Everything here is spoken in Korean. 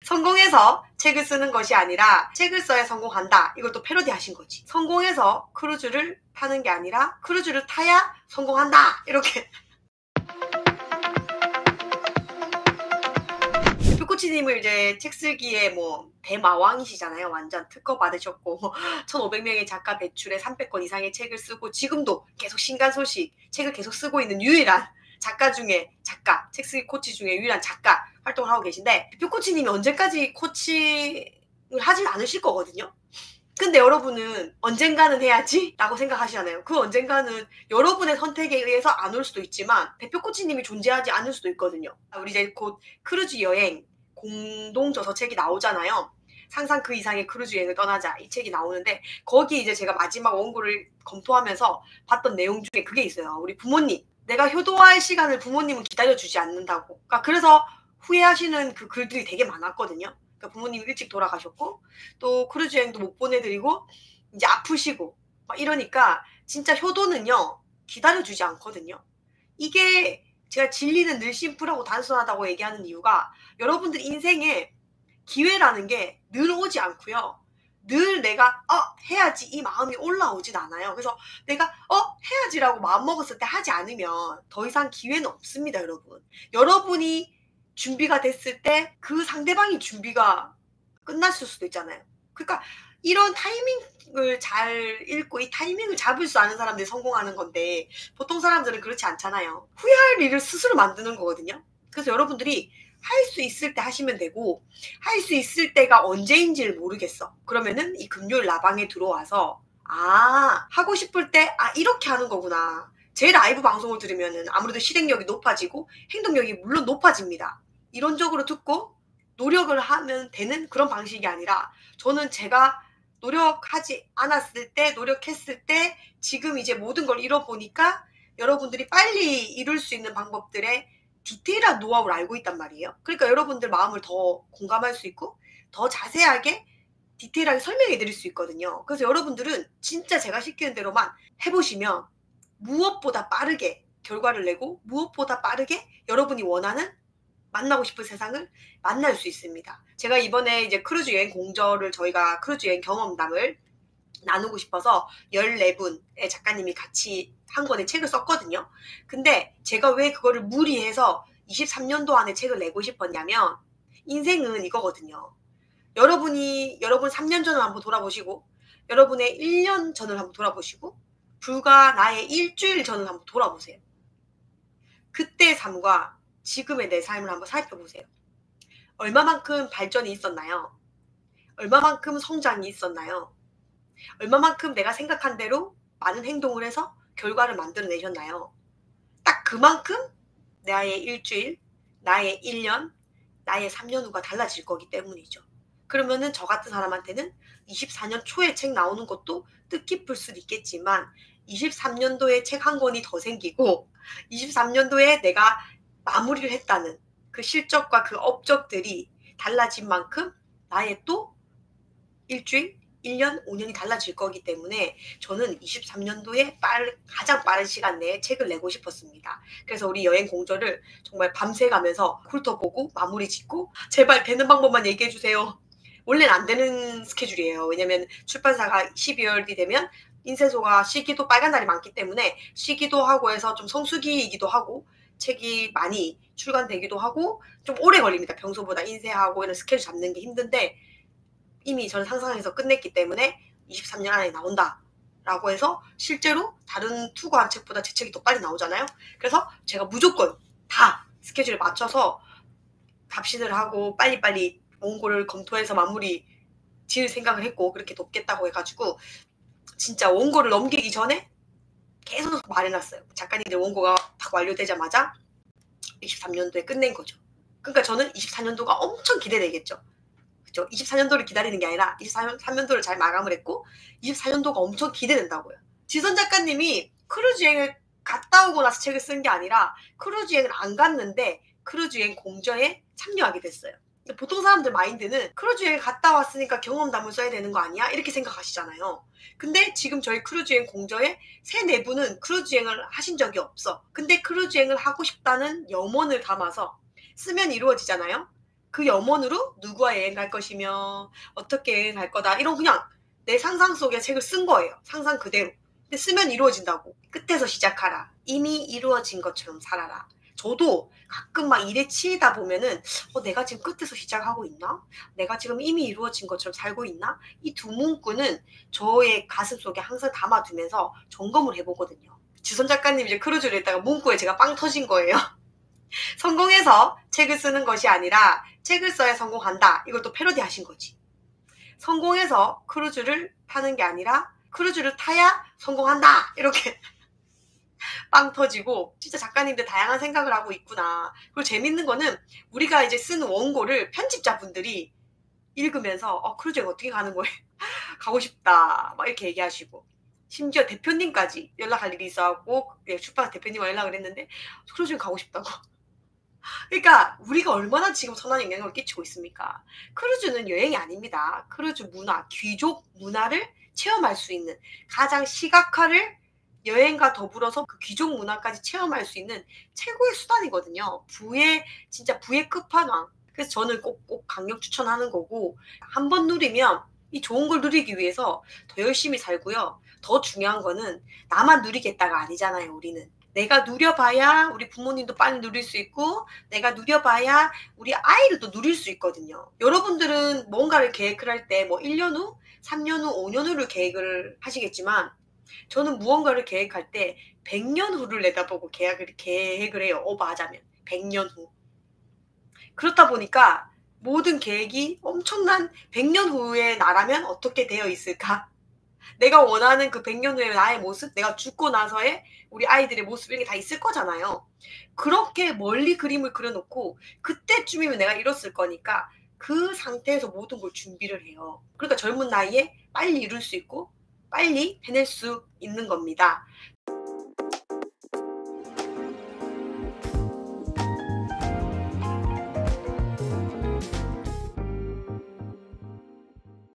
성공해서 책을 쓰는 것이 아니라 책을 써야 성공한다. 이걸 또 패러디 하신 거지. 성공해서 크루즈를 타는 게 아니라 크루즈를 타야 성공한다. 이렇게. 뾰꼬치님을 이제 책 쓰기에 뭐 대마왕이시잖아요. 완전 특허 받으셨고 1500명의 작가 배출에 300권 이상의 책을 쓰고 지금도 계속 신간소식 책을 계속 쓰고 있는 유일한 작가 중에 작가, 책 쓰기 코치 중에 유일한 작가 활동을 하고 계신데 뾰꼬치님이 언제까지 코칭을 하진 않으실 거거든요. 근데 여러분은 언젠가는 해야지 라고 생각하시잖아요. 그 언젠가는 여러분의 선택에 의해서 안 올 수도 있지만 대표 코치님이 존재하지 않을 수도 있거든요. 우리 이제 곧 크루즈 여행 공동저서 책이 나오잖아요. 상상 그 이상의 크루즈 여행을 떠나자 이 책이 나오는데 거기 이제 제가 마지막 원고를 검토하면서 봤던 내용 중에 그게 있어요. 우리 부모님, 내가 효도할 시간을 부모님은 기다려주지 않는다고. 그러니까 그래서 후회하시는 그 글들이 되게 많았거든요. 그러니까 부모님이 일찍 돌아가셨고 또 크루즈 여행도 못 보내드리고 이제 아프시고 막 이러니까 진짜 효도는요 기다려주지 않거든요. 이게 제가 진리는 늘 심플하고 단순하다고 얘기하는 이유가 여러분들 인생에 기회라는 게 늘 오지 않고요. 늘 내가 해야지 이 마음이 올라오진 않아요. 그래서 내가 해야지라고 마음먹었을 때 하지 않으면 더 이상 기회는 없습니다. 여러분이 준비가 됐을 때 그 상대방이 준비가 끝났을 수도 있잖아요. 그러니까 이런 타이밍을 잘 읽고 이 타이밍을 잡을 수 아는 사람들이 성공하는 건데 보통 사람들은 그렇지 않잖아요. 후회할 일을 스스로 만드는 거거든요. 그래서 여러분들이 할 수 있을 때 하시면 되고 할 수 있을 때가 언제인지를 모르겠어. 그러면은 이 금요일 라방에 들어와서 하고 싶을 때 이렇게 하는 거구나. 제 라이브 방송을 들으면은 아무래도 실행력이 높아지고 행동력이 물론 높아집니다. 이론적으로 듣고 노력을 하면 되는 그런 방식이 아니라 저는 제가 노력하지 않았을 때 노력했을 때 지금 이제 모든 걸 잃어보니까 여러분들이 빨리 이룰 수 있는 방법들의 디테일한 노하우를 알고 있단 말이에요. 그러니까 여러분들 마음을 더 공감할 수 있고 더 자세하게 디테일하게 설명해 드릴 수 있거든요. 그래서 여러분들은 진짜 제가 시키는 대로만 해보시면 무엇보다 빠르게 결과를 내고 무엇보다 빠르게 여러분이 원하는 만나고 싶은 세상을 만날 수 있습니다. 제가 이번에 이제 크루즈 여행 공저를 저희가 크루즈 여행 경험담을 나누고 싶어서 14분의 작가님이 같이 한 권의 책을 썼거든요. 근데 제가 왜 그거를 무리해서 23년도 안에 책을 내고 싶었냐면 인생은 이거거든요. 여러분 3년 전을 한번 돌아보시고 여러분의 1년 전을 한번 돌아보시고 불과 나의 일주일 전을 한번 돌아보세요. 그때의 삶과 지금의 내 삶을 한번 살펴보세요. 얼마만큼 발전이 있었나요? 얼마만큼 성장이 있었나요? 얼마만큼 내가 생각한 대로 많은 행동을 해서 결과를 만들어내셨나요? 딱 그만큼 나의 일주일, 나의 1년, 나의 3년 후가 달라질 거기 때문이죠. 그러면은 저 같은 사람한테는 24년 초에 책 나오는 것도 뜻깊을 수도 있겠지만 23년도에 책 한 권이 더 생기고 23년도에 내가 마무리를 했다는 그 실적과 그 업적들이 달라진 만큼 나의 또 일주일, 1년, 5년이 달라질 거기 때문에 저는 23년도에 가장 빠른 시간 내에 책을 내고 싶었습니다. 그래서 우리 여행 공저를 정말 밤새 가면서 훑어보고 마무리 짓고 제발 되는 방법만 얘기해 주세요. 원래는 안 되는 스케줄이에요. 왜냐면 출판사가 12월이 되면 인쇄소가 쉬기도 빨간 날이 많기 때문에 쉬기도 하고 해서 좀 성수기이기도 하고 책이 많이 출간되기도 하고 좀 오래 걸립니다. 평소보다 인쇄하고 이런 스케줄 잡는 게 힘든데 이미 저는 상상해서 끝냈기 때문에 23년 안에 나온다 라고 해서 실제로 다른 투고한 책보다 제 책이 더 빨리 나오잖아요. 그래서 제가 무조건 다 스케줄에 맞춰서 답신을 하고 빨리빨리 원고를 검토해서 마무리 지을 생각을 했고 그렇게 돕겠다고 해가지고 진짜 원고를 넘기기 전에 계속 말해놨어요. 작가님들 원고가 딱 완료되자마자 23년도에 끝낸 거죠. 그러니까 저는 24년도가 엄청 기대되겠죠. 그렇죠? 24년도를 기다리는 게 아니라 23년도를 잘 마감을 했고 24년도가 엄청 기대된다고요. 지선 작가님이 크루즈 여행을 갔다 오고 나서 책을 쓴 게 아니라 크루즈 여행을 안 갔는데 크루즈 여행 공저에 참여하게 됐어요. 보통 사람들 마인드는 크루즈 여행 갔다 왔으니까 경험담을 써야 되는 거 아니야? 이렇게 생각하시잖아요. 근데 지금 저희 크루즈 여행 공저에 3-4분은 크루즈 여행을 하신 적이 없어. 근데 크루즈 여행을 하고 싶다는 염원을 담아서 쓰면 이루어지잖아요. 그 염원으로 누구와 여행 갈 것이며 어떻게 여행 갈 거다 이런 그냥 내 상상 속의 책을 쓴 거예요. 상상 그대로. 근데 쓰면 이루어진다고. 끝에서 시작하라. 이미 이루어진 것처럼 살아라. 저도 가끔 막 일에 치이다 보면은 내가 지금 끝에서 시작하고 있나? 내가 지금 이미 이루어진 것처럼 살고 있나? 이 두 문구는 저의 가슴 속에 항상 담아두면서 점검을 해보거든요. 주선 작가님 이제 크루즈를 했다가 문구에 제가 빵 터진 거예요. 성공해서 책을 쓰는 것이 아니라 책을 써야 성공한다. 이걸 또 패러디 하신 거지. 성공해서 크루즈를 타는 게 아니라 크루즈를 타야 성공한다. 이렇게 빵 터지고 진짜 작가님들 다양한 생각을 하고 있구나. 그리고 재밌는 거는 우리가 이제 쓰는 원고를 편집자분들이 읽으면서 크루즈 어떻게 가는 거예요? 가고 싶다. 막 이렇게 얘기하시고 심지어 대표님까지 연락할 일이 있어갖고 출판사 대표님과 연락을 했는데 크루즈 가고 싶다고. 그러니까 우리가 얼마나 지금 선한 영향을 끼치고 있습니까? 크루즈는 여행이 아닙니다. 크루즈 문화, 귀족 문화를 체험할 수 있는 가장 시각화를 여행과 더불어서 그 귀족 문화까지 체험할 수 있는 최고의 수단이거든요. 진짜 부의 끝판왕. 그래서 저는 꼭 강력 추천하는 거고 한번 누리면 이 좋은 걸 누리기 위해서 더 열심히 살고요. 더 중요한 거는 나만 누리겠다가 아니잖아요, 우리는. 내가 누려봐야 우리 부모님도 빨리 누릴 수 있고 내가 누려봐야 우리 아이들도 누릴 수 있거든요. 여러분들은 뭔가를 계획을 할 때 뭐 1년 후, 3년 후, 5년 후를 계획을 하시겠지만 저는 무언가를 계획할 때 100년 후를 내다보고 계획을 해요. 오버하자면 100년 후. 그렇다 보니까 모든 계획이 엄청난 100년 후의 나라면 어떻게 되어 있을까? 내가 원하는 그 100년 후의 나의 모습, 내가 죽고 나서의 우리 아이들의 모습 이런 게 다 있을 거잖아요. 그렇게 멀리 그림을 그려놓고 그때쯤이면 내가 이뤘을 거니까 그 상태에서 모든 걸 준비를 해요. 그러니까 젊은 나이에 빨리 이룰 수 있고 빨리 해낼 수 있는 겁니다.